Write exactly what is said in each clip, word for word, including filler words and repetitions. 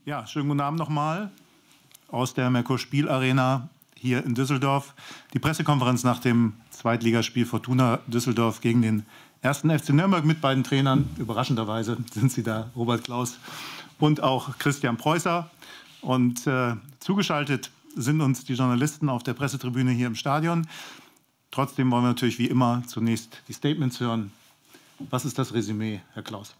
Ja, schönen guten Abend nochmal aus der Merkur Spielarena hier in Düsseldorf. Die Pressekonferenz nach dem Zweitligaspiel Fortuna Düsseldorf gegen den ersten F C Nürnberg mit beiden Trainern. Überraschenderweise sind sie da, Robert Klaus und auch Christian Preußer. Und äh, zugeschaltet sind uns die Journalisten auf der Pressetribüne hier im Stadion. Trotzdem wollen wir natürlich wie immer zunächst die Statements hören. Was ist das Resümee, Herr Klaus?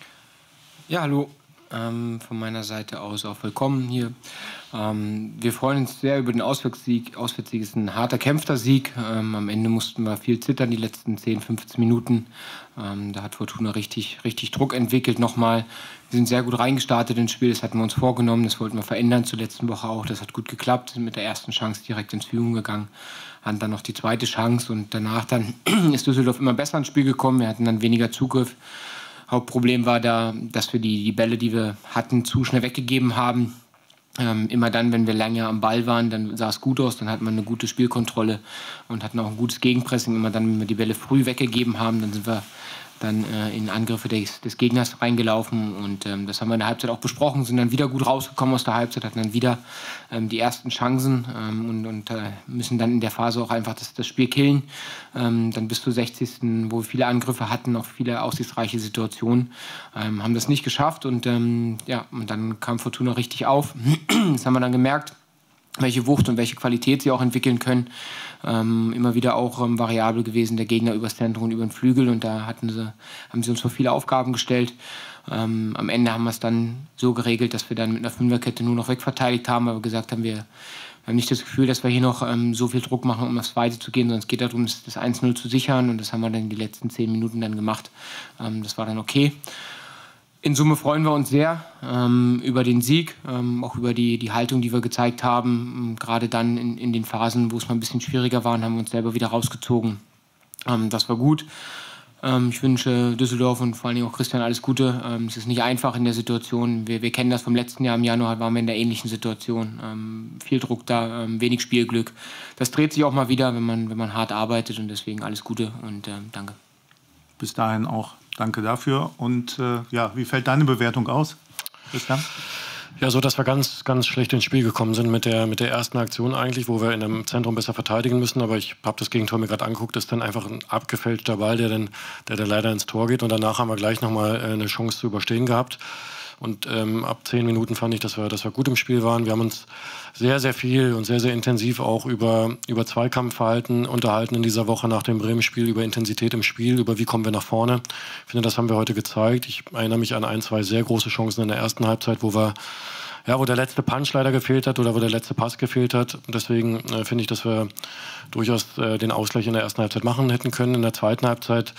Ja, hallo. Ähm, von meiner Seite aus auch willkommen hier. Ähm, wir freuen uns sehr über den Auswärtssieg. Auswärtssieg ist ein harter, kämpfter Sieg. Ähm, am Ende mussten wir viel zittern, die letzten zehn, fünfzehn Minuten. Ähm, da hat Fortuna richtig, richtig Druck entwickelt nochmal. Wir sind sehr gut reingestartet ins Spiel, das hatten wir uns vorgenommen, das wollten wir verändern zur letzten Woche auch. Das hat gut geklappt, sind mit der ersten Chance direkt ins Führung gegangen, hatten dann noch die zweite Chance und danach dann ist Düsseldorf immer besser ins Spiel gekommen. Wir hatten dann weniger Zugriff. Hauptproblem war da, dass wir die, die Bälle, die wir hatten, zu schnell weggegeben haben. Ähm, immer dann, wenn wir länger am Ball waren, dann sah es gut aus, dann hatten wir eine gute Spielkontrolle und hatten auch ein gutes Gegenpressing. Immer dann, wenn wir die Bälle früh weggegeben haben, dann sind wir dann äh, in Angriffe des, des Gegners reingelaufen und ähm, das haben wir in der Halbzeit auch besprochen, sind dann wieder gut rausgekommen aus der Halbzeit, hatten dann wieder ähm, die ersten Chancen ähm, und, und äh, müssen dann in der Phase auch einfach das, das Spiel killen. Ähm, dann bis zur sechzigsten, wo wir viele Angriffe hatten, auch viele aussichtsreiche Situationen, ähm, haben das nicht geschafft und ähm, ja, und dann kam Fortuna richtig auf. Das haben wir dann gemerkt, welche Wucht und welche Qualität sie auch entwickeln können. Ähm, immer wieder auch ähm, variabel gewesen, der Gegner übers Zentrum und über den Flügel und da hatten sie, haben sie uns vor viele Aufgaben gestellt. Ähm, am Ende haben wir es dann so geregelt, dass wir dann mit einer Fünferkette nur noch wegverteidigt haben, weil wir gesagt haben, wir, wir haben nicht das Gefühl, dass wir hier noch ähm, so viel Druck machen, um aufs Zweite zu gehen, sondern es geht darum, das, das eins null zu sichern und das haben wir dann in die letzten zehn Minuten dann gemacht. Ähm, das war dann okay. In Summe freuen wir uns sehr ähm, über den Sieg, ähm, auch über die, die Haltung, die wir gezeigt haben. Ähm, gerade dann in, in den Phasen, wo es mal ein bisschen schwieriger war, haben wir uns selber wieder rausgezogen. Ähm, das war gut. Ähm, ich wünsche Düsseldorf und vor allen Dingen auch Christian alles Gute. Ähm, es ist nicht einfach in der Situation. Wir, wir kennen das vom letzten Jahr. Im Januar waren wir in der ähnlichen Situation. Ähm, viel Druck da, ähm, wenig Spielglück. Das dreht sich auch mal wieder, wenn man, wenn man hart arbeitet. Und deswegen alles Gute und ähm, danke. Bis dahin auch danke dafür. Und äh, ja, wie fällt deine Bewertung aus, Christian? Ja, so, dass wir ganz, ganz schlecht ins Spiel gekommen sind mit der, mit der ersten Aktion eigentlich, wo wir in einem Zentrum besser verteidigen müssen. Aber ich habe das Gegentor mir gerade angeguckt, das ist dann einfach ein abgefälschter Ball, der dann, der dann leider ins Tor geht. Und danach haben wir gleich nochmal eine Chance zu überstehen gehabt. Und ähm, ab zehn Minuten fand ich, dass wir, dass wir gut im Spiel waren. Wir haben uns sehr, sehr viel und sehr, sehr intensiv auch über, über Zweikampfverhalten unterhalten in dieser Woche nach dem Bremen-Spiel, über Intensität im Spiel, über wie kommen wir nach vorne. Ich finde, das haben wir heute gezeigt. Ich erinnere mich an ein, zwei sehr große Chancen in der ersten Halbzeit, wo wir ja, wo der letzte Punch leider gefehlt hat oder wo der letzte Pass gefehlt hat. Deswegen äh, finde ich, dass wir durchaus äh, den Ausgleich in der ersten Halbzeit machen hätten können. In der zweiten Halbzeit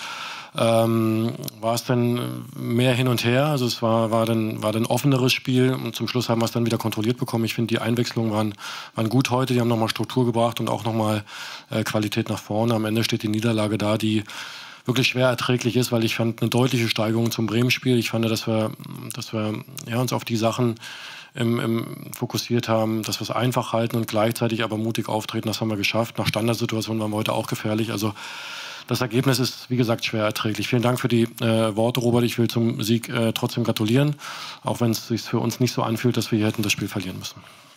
ähm, war es dann mehr hin und her. Also es war, war, dann, war dann ein offeneres Spiel und zum Schluss haben wir es dann wieder kontrolliert bekommen. Ich finde, die Einwechslungen waren, waren gut heute. Die haben nochmal Struktur gebracht und auch nochmal äh, Qualität nach vorne. Am Ende steht die Niederlage da, die wirklich schwer erträglich ist, weil ich fand eine deutliche Steigerung zum Bremen-Spiel. Ich fand, dass wir, dass wir ja, uns auf die Sachen Im, im fokussiert haben, dass wir es einfach halten und gleichzeitig aber mutig auftreten. Das haben wir geschafft. Nach Standardsituationen waren wir heute auch gefährlich. Also das Ergebnis ist, wie gesagt, schwer erträglich. Vielen Dank für die äh, Worte, Robert. Ich will zum Sieg äh, trotzdem gratulieren, auch wenn es sich für uns nicht so anfühlt, dass wir hier hätten das Spiel verlieren müssen.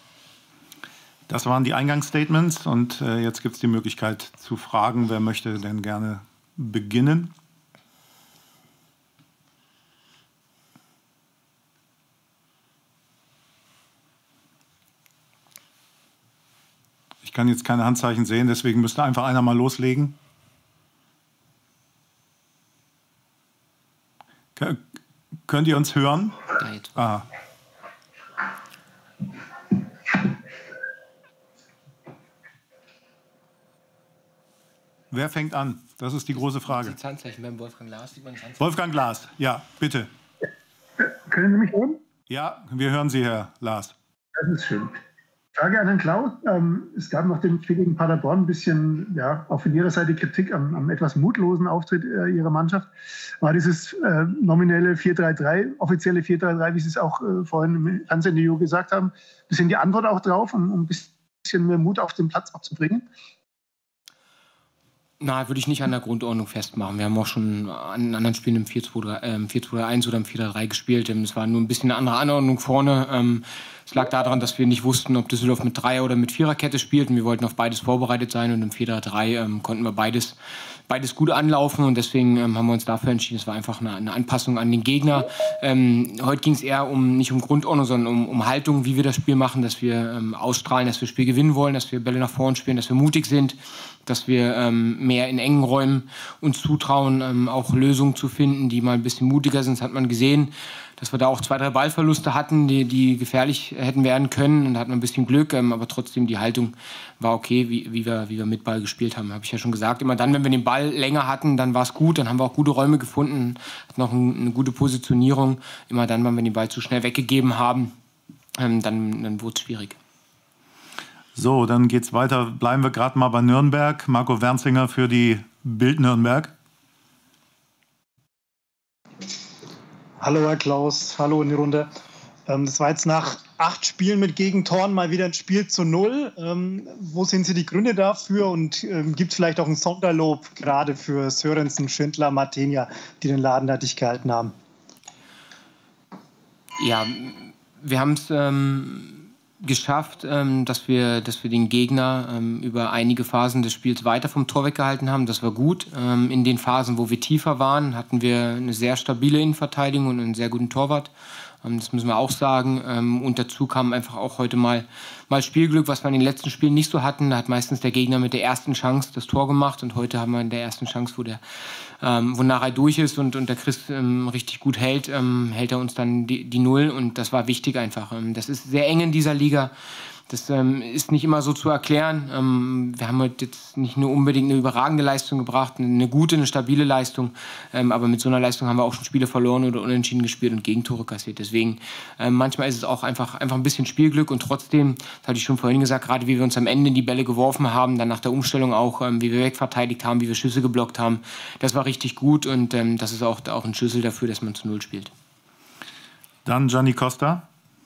Das waren die Eingangsstatements und äh, jetzt gibt es die Möglichkeit zu fragen. Wer möchte denn gerne beginnen? Ich kann jetzt keine Handzeichen sehen, deswegen müsste einfach einer mal loslegen. K- könnt ihr uns hören? Ah. Wer fängt an? Das ist die große Frage. Das Handzeichen beim Wolfgang Glas. Sieht man das Handzeichen? Wolfgang Glas, ja, bitte. Können Sie mich hören? Ja, wir hören Sie, Herr Glas. Das ist schön. Frage an Herrn Klaus. Ähm, es gab nach dem Spiel gegen Paderborn ein bisschen, ja, auch von Ihrer Seite Kritik am, am etwas mutlosen Auftritt äh, Ihrer Mannschaft. War dieses äh, nominelle vier drei drei, offizielle vier drei drei, wie Sie es auch äh, vorhin im Fernsehinterview gesagt haben, ein bisschen die Antwort auch drauf, um, um ein bisschen mehr Mut auf den Platz auch zu bringen? Na, würde ich nicht an der Grundordnung festmachen. Wir haben auch schon an anderen Spielen im vier zwei drei eins oder im vier drei drei gespielt. Es war nur ein bisschen eine andere Anordnung vorne. Es lag daran, dass wir nicht wussten, ob Düsseldorf mit Dreier- oder mit Viererkette spielt. Und wir wollten auf beides vorbereitet sein. Und im vier drei drei ähm, konnten wir beides, beides gut anlaufen. Und deswegen ähm, haben wir uns dafür entschieden. Es war einfach eine, eine Anpassung an den Gegner. Ähm, heute ging es eher um, nicht um Grundordnung, sondern um, um Haltung, wie wir das Spiel machen. Dass wir ähm, ausstrahlen, dass wir das Spiel gewinnen wollen, dass wir Bälle nach vorne spielen, dass wir mutig sind, dass wir ähm, mehr in engen Räumen uns zutrauen, ähm, auch Lösungen zu finden, die mal ein bisschen mutiger sind. Das hat man gesehen, dass wir da auch zwei, drei Ballverluste hatten, die, die gefährlich hätten werden können. Und da hatten wir ein bisschen Glück, ähm, aber trotzdem die Haltung war okay, wie, wie, wir, wie wir mit Ball gespielt haben. Habe ich ja schon gesagt. Immer dann, wenn wir den Ball länger hatten, dann war es gut. Dann haben wir auch gute Räume gefunden, hatten auch ein, eine gute Positionierung. Immer dann, wenn wir den Ball zu schnell weggegeben haben, ähm, dann, dann wurde es schwierig. So, dann geht's weiter. Bleiben wir gerade mal bei Nürnberg. Marco Wernzinger für die Bild Nürnberg. Hallo Herr Klaus, hallo in die Runde. Das war jetzt nach acht Spielen mit Gegentoren mal wieder ein Spiel zu null. Wo sind Sie die Gründe dafür und gibt es vielleicht auch ein Sonderlob gerade für Sörensen, Schindler, Martinia, die den Laden da dicht gehalten haben? Ja, wir haben es ähm geschafft, ähm, dass wir, dass wir den Gegner ähm, über einige Phasen des Spiels weiter vom Tor weggehalten haben. Das war gut. Ähm, in den Phasen, wo wir tiefer waren, hatten wir eine sehr stabile Innenverteidigung und einen sehr guten Torwart. Ähm, das müssen wir auch sagen. Ähm, und dazu kam einfach auch heute mal, mal Spielglück, was wir in den letzten Spielen nicht so hatten. Da hat meistens der Gegner mit der ersten Chance das Tor gemacht und heute haben wir in der ersten Chance, wo der Ähm, wo nachher durch ist und, und der Chris ähm, richtig gut hält, ähm, hält er uns dann die, die Null und das war wichtig einfach. Ähm, das ist sehr eng in dieser Liga. Das ähm, ist nicht immer so zu erklären. Ähm, wir haben heute jetzt nicht nur unbedingt eine überragende Leistung gebracht, eine gute, eine stabile Leistung, ähm, aber mit so einer Leistung haben wir auch schon Spiele verloren oder unentschieden gespielt und Gegentore kassiert. Deswegen ähm, manchmal ist es auch einfach, einfach ein bisschen Spielglück und trotzdem, das hatte ich schon vorhin gesagt, gerade wie wir uns am Ende die Bälle geworfen haben, dann nach der Umstellung auch, ähm, wie wir wegverteidigt haben, wie wir Schüsse geblockt haben, das war richtig gut und ähm, das ist auch, auch ein Schlüssel dafür, dass man zu Null spielt. Dann Gianni Costa.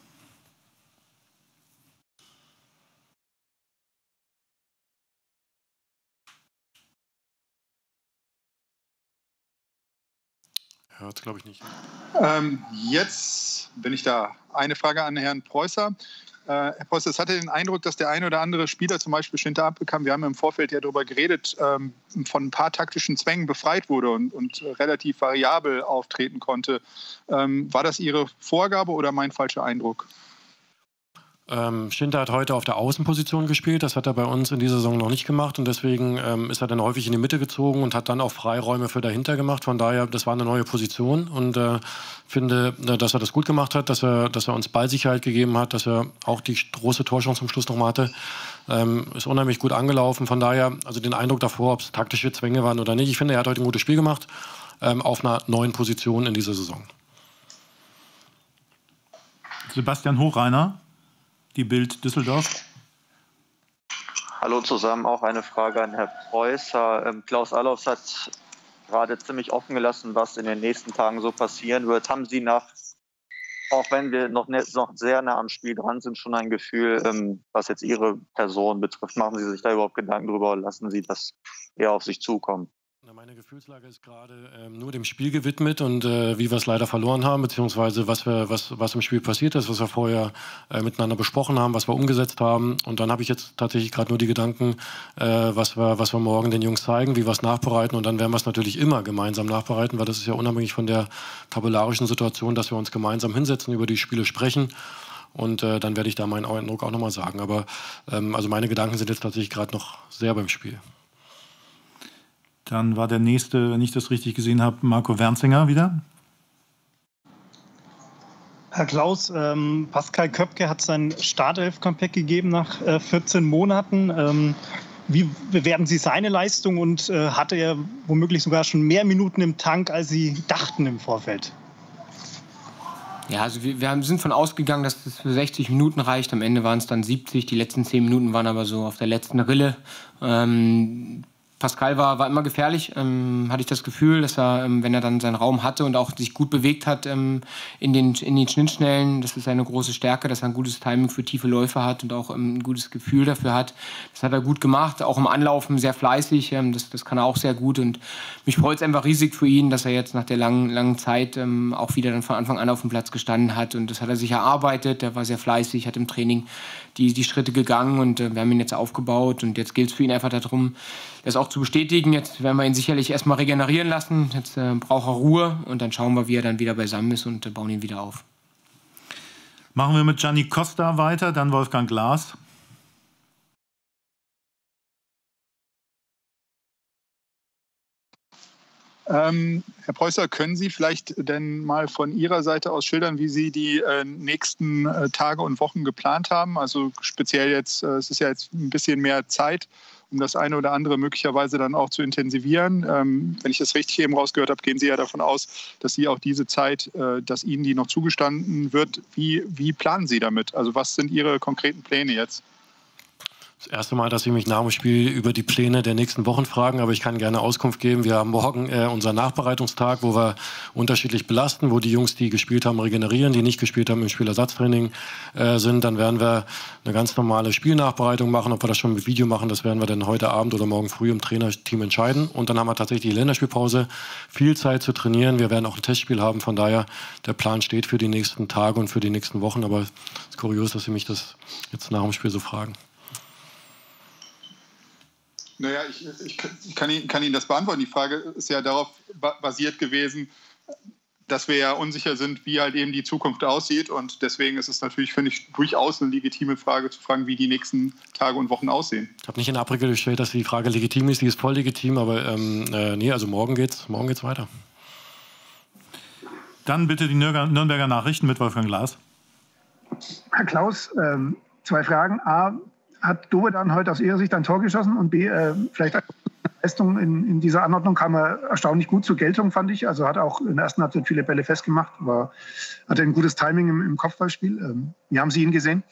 Hört es, glaube ich, nicht. Ähm, jetzt bin ich da. Eine Frage an Herrn Preußer. Äh, Herr Preußer, es hatte den Eindruck, dass der eine oder andere Spieler, zum Beispiel Schinter abbekam, wir haben im Vorfeld ja darüber geredet, ähm, von ein paar taktischen Zwängen befreit wurde und, und relativ variabel auftreten konnte. Ähm, war das Ihre Vorgabe oder mein falscher Eindruck? Ähm, Schinter hat heute auf der Außenposition gespielt. Das hat er bei uns in dieser Saison noch nicht gemacht. Und deswegen ähm, ist er dann häufig in die Mitte gezogen und hat dann auch Freiräume für dahinter gemacht. Von daher, das war eine neue Position. Und äh, finde, dass er das gut gemacht hat, dass er, dass er uns Ballsicherheit gegeben hat, dass er auch die große Torchance zum Schluss noch mal hatte. Ähm, ist unheimlich gut angelaufen. Von daher, also den Eindruck davor, ob es taktische Zwänge waren oder nicht. Ich finde, er hat heute ein gutes Spiel gemacht. Ähm, auf einer neuen Position in dieser Saison. Sebastian Hochreiner. Die Bild Düsseldorf. Hallo zusammen, auch eine Frage an Herrn Preußer. Ähm, Klaus Allofs hat gerade ziemlich offen gelassen, was in den nächsten Tagen so passieren wird. Haben Sie nach, auch wenn wir noch, ne, noch sehr nah am Spiel dran sind, schon ein Gefühl, ähm, was jetzt Ihre Person betrifft? Machen Sie sich da überhaupt Gedanken drüber oder lassen Sie das eher auf sich zukommen? Meine Gefühlslage ist gerade ähm, nur dem Spiel gewidmet und äh, wie wir es leider verloren haben, beziehungsweise was, wir, was, was im Spiel passiert ist, was wir vorher äh, miteinander besprochen haben, was wir umgesetzt haben. Und dann habe ich jetzt tatsächlich gerade nur die Gedanken, äh, was, wir, was wir morgen den Jungs zeigen, wie wir es nachbereiten. Und dann werden wir es natürlich immer gemeinsam nachbereiten, weil das ist ja unabhängig von der tabellarischen Situation, dass wir uns gemeinsam hinsetzen, über die Spiele sprechen. Und äh, dann werde ich da meinen Eindruck auch nochmal sagen. Aber ähm, also meine Gedanken sind jetzt tatsächlich gerade noch sehr beim Spiel. Dann war der nächste, wenn ich das richtig gesehen habe, Marco Wernzinger wieder. Herr Klaus, ähm, Pascal Köpke hat sein Startelf-Comeback gegeben nach äh, vierzehn Monaten. Ähm, wie bewerten Sie seine Leistung und äh, hatte er womöglich sogar schon mehr Minuten im Tank, als Sie dachten im Vorfeld? Ja, also wir, wir sind von ausgegangen, dass es für sechzig Minuten reicht. Am Ende waren es dann siebzig. Die letzten zehn Minuten waren aber so auf der letzten Rille. Ähm, Pascal war, war immer gefährlich, ähm, hatte ich das Gefühl, dass er, ähm, wenn er dann seinen Raum hatte und auch sich gut bewegt hat ähm, in, den, in den Schnittstellen, das ist seine große Stärke, dass er ein gutes Timing für tiefe Läufe hat und auch ähm, ein gutes Gefühl dafür hat. Das hat er gut gemacht, auch im Anlaufen sehr fleißig, ähm, das, das kann er auch sehr gut und mich freut es einfach riesig für ihn, dass er jetzt nach der langen, langen Zeit ähm, auch wieder dann von Anfang an auf dem Platz gestanden hat und das hat er sich erarbeitet, er war sehr fleißig, hat im Training die, die Schritte gegangen und äh, wir haben ihn jetzt aufgebaut und jetzt gilt es für ihn einfach darum, das auch zu bestätigen. Jetzt werden wir ihn sicherlich erstmal regenerieren lassen. Jetzt äh, braucht er Ruhe und dann schauen wir, wie er dann wieder beisammen ist und äh, bauen ihn wieder auf. Machen wir mit Gianni Costa weiter, dann Wolfgang Glas. Ähm, Herr Preußer, können Sie vielleicht denn mal von Ihrer Seite aus schildern, wie Sie die äh, nächsten äh, Tage und Wochen geplant haben? Also speziell jetzt, äh, es ist ja jetzt ein bisschen mehr Zeit, um das eine oder andere möglicherweise dann auch zu intensivieren. Ähm, wenn ich das richtig eben rausgehört habe, gehen Sie ja davon aus, dass Sie auch diese Zeit, äh, dass Ihnen die noch zugestanden wird. Wie, wie planen Sie damit? Also was sind Ihre konkreten Pläne jetzt? Das erste Mal, dass Sie mich nach dem Spiel über die Pläne der nächsten Wochen fragen, aber ich kann gerne Auskunft geben. Wir haben morgen äh, unseren Nachbereitungstag, wo wir unterschiedlich belasten, wo die Jungs, die gespielt haben, regenerieren, die nicht gespielt haben, im Spielersatztraining äh, sind. Dann werden wir eine ganz normale Spielnachbereitung machen. Ob wir das schon mit Video machen, das werden wir dann heute Abend oder morgen früh im Trainerteam entscheiden. Und dann haben wir tatsächlich die Länderspielpause, viel Zeit zu trainieren. Wir werden auch ein Testspiel haben. Von daher, der Plan steht für die nächsten Tage und für die nächsten Wochen. Aber es ist kurios, dass Sie mich das jetzt nach dem Spiel so fragen. Naja, ich, ich, ich kann, Ihnen, kann Ihnen das beantworten. Die Frage ist ja darauf basiert gewesen, dass wir ja unsicher sind, wie halt eben die Zukunft aussieht. Und deswegen ist es natürlich, finde ich, durchaus eine legitime Frage zu fragen, wie die nächsten Tage und Wochen aussehen. Ich habe nicht in Abrede gestellt, dass die Frage legitim ist. Die ist voll legitim, aber ähm, äh, nee, also morgen geht's, morgen geht's weiter. Dann bitte die Nürnberger Nachrichten mit Wolfgang Glas. Herr Klaus, ähm, zwei Fragen. A, hat Dove dann heute aus Ihrer Sicht ein Tor geschossen? Und B, äh, vielleicht eine Leistung in, in dieser Anordnung kam er erstaunlich gut zur Geltung, fand ich. Also hat auch in der ersten Halbzeit viele Bälle festgemacht, war, hatte ein gutes Timing im, im Kopfballspiel. Ähm, wie haben Sie ihn gesehen?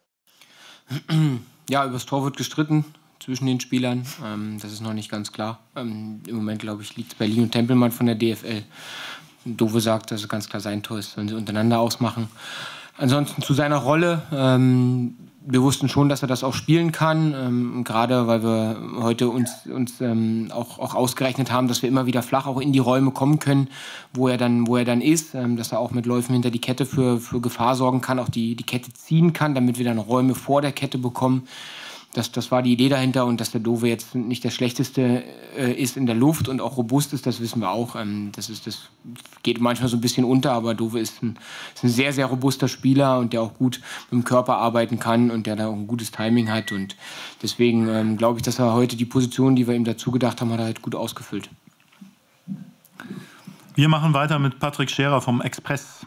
Ja, über das Tor wird gestritten zwischen den Spielern. Ähm, das ist noch nicht ganz klar. Ähm, Im Moment, glaube ich, liegt es bei Lino Tempelmann von der D F L. Dove sagt, dass es ganz klar sein Tor ist, sollen sie untereinander ausmachen. Ansonsten zu seiner Rolle. Ähm, Wir wussten schon, dass er das auch spielen kann, ähm, gerade weil wir heute uns, uns ähm, auch, auch ausgerechnet haben, dass wir immer wieder flach auch in die Räume kommen können, wo er dann, wo er dann ist, ähm, dass er auch mit Läufen hinter die Kette für, für Gefahr sorgen kann, auch die, die Kette ziehen kann, damit wir dann Räume vor der Kette bekommen. Das, das war die Idee dahinter und dass der Dove jetzt nicht der Schlechteste äh, ist in der Luft und auch robust ist, das wissen wir auch. Ähm, das, ist, das geht manchmal so ein bisschen unter, aber Dove ist ein, ist ein sehr, sehr robuster Spieler und der auch gut mit dem Körper arbeiten kann und der da auch ein gutes Timing hat. Und deswegen ähm, glaube ich, dass er heute die Position, die wir ihm dazu gedacht haben, hat er halt gut ausgefüllt. Wir machen weiter mit Patrick Scherer vom Express.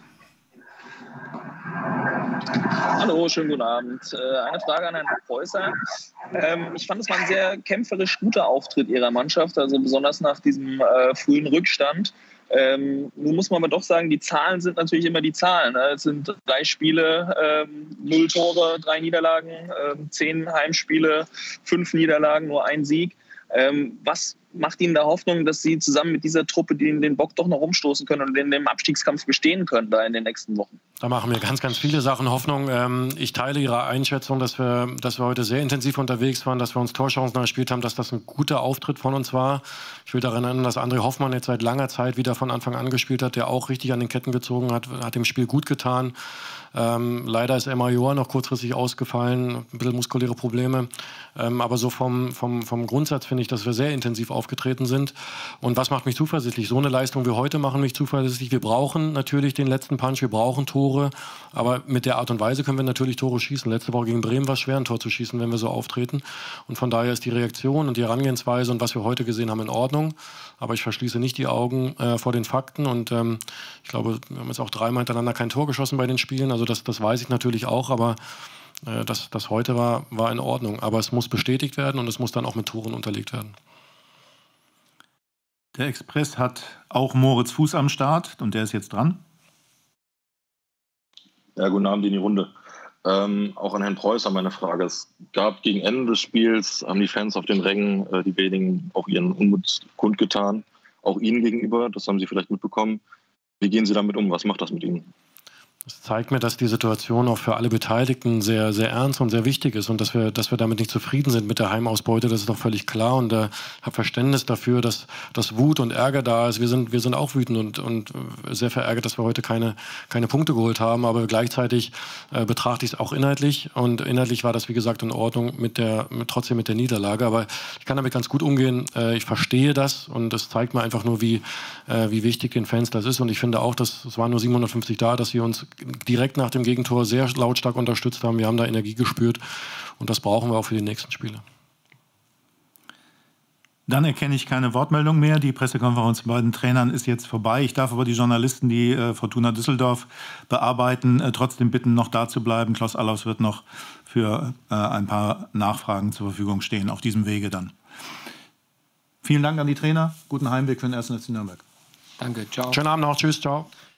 Hallo, schönen guten Abend. Eine Frage an Herrn Preußer. Ich fand, es war ein sehr kämpferisch guter Auftritt Ihrer Mannschaft, also besonders nach diesem frühen Rückstand. Ähm, nun muss man aber doch sagen, die Zahlen sind natürlich immer die Zahlen. Ne? Es sind drei Spiele, ähm, null Tore, drei Niederlagen, ähm, zehn Heimspiele, fünf Niederlagen, nur ein Sieg. Ähm, was macht Ihnen da Hoffnung, dass Sie zusammen mit dieser Truppe den, den Bock doch noch umstoßen können und in dem Abstiegskampf bestehen können da in den nächsten Wochen? Da machen wir ganz, ganz viele Sachen Hoffnung. Ähm, ich teile Ihre Einschätzung, dass wir, dass wir heute sehr intensiv unterwegs waren, dass wir uns Torchancen erspielt haben, dass das ein guter Auftritt von uns war. Ich will daran erinnern, dass André Hoffmann jetzt seit langer Zeit wieder von Anfang an gespielt hat, der auch richtig an den Ketten gezogen hat, hat dem Spiel gut getan. Ähm, leider ist Emma Joa noch kurzfristig ausgefallen, ein bisschen muskuläre Probleme. Ähm, aber so vom, vom, vom Grundsatz finde ich, dass wir sehr intensiv aufgetreten sind. Und was macht mich zuversichtlich? So eine Leistung wie heute machen mich zuversichtlich. Wir brauchen natürlich den letzten Punch, wir brauchen Tore. Aber mit der Art und Weise können wir natürlich Tore schießen. Letzte Woche gegen Bremen war es schwer, ein Tor zu schießen, wenn wir so auftreten. Und von daher ist die Reaktion und die Herangehensweise und was wir heute gesehen haben in Ordnung. Aber ich verschließe nicht die Augen äh, vor den Fakten. Und ähm, ich glaube, wir haben jetzt auch dreimal hintereinander kein Tor geschossen bei den Spielen. Also das, das weiß ich natürlich auch, aber äh, das, das heute war, war in Ordnung. Aber es muss bestätigt werden und es muss dann auch mit Toren unterlegt werden. Der Express hat auch Moritz Fuß am Start und der ist jetzt dran. Ja, guten Abend in die Runde. Ähm, auch an Herrn Preußer meine Frage. Es gab gegen Ende des Spiels, haben die Fans auf den Rängen, äh, die wenigen, auch ihren Unmut kundgetan. Auch Ihnen gegenüber, das haben Sie vielleicht mitbekommen. Wie gehen Sie damit um? Was macht das mit Ihnen? Das zeigt mir, dass die Situation auch für alle Beteiligten sehr, sehr ernst und sehr wichtig ist und dass wir, dass wir damit nicht zufrieden sind mit der Heimausbeute. Das ist doch völlig klar und äh, habe Verständnis dafür, dass, dass Wut und Ärger da ist. Wir sind, wir sind auch wütend und, und sehr verärgert, dass wir heute keine, keine Punkte geholt haben. Aber gleichzeitig äh, betrachte ich es auch inhaltlich und inhaltlich war das, wie gesagt, in Ordnung mit der, mit, trotzdem mit der Niederlage. Aber ich kann damit ganz gut umgehen. Äh, ich verstehe das und es zeigt mir einfach nur, wie, äh, wie wichtig den Fans das ist. Und ich finde auch, dass es waren nur siebenhundertfünfzig da, dass wir uns direkt nach dem Gegentor sehr lautstark unterstützt haben. Wir haben da Energie gespürt und das brauchen wir auch für die nächsten Spiele. Dann erkenne ich keine Wortmeldung mehr. Die Pressekonferenz bei den Trainern ist jetzt vorbei. Ich darf aber die Journalisten, die äh, Fortuna Düsseldorf bearbeiten, äh, trotzdem bitten, noch da zu bleiben. Klaus Allofs wird noch für äh, ein paar Nachfragen zur Verfügung stehen, auf diesem Wege dann. Vielen Dank an die Trainer. Guten Heimweg für den ersten F C Nürnberg. Danke, ciao. Schönen Abend noch. Tschüss, ciao.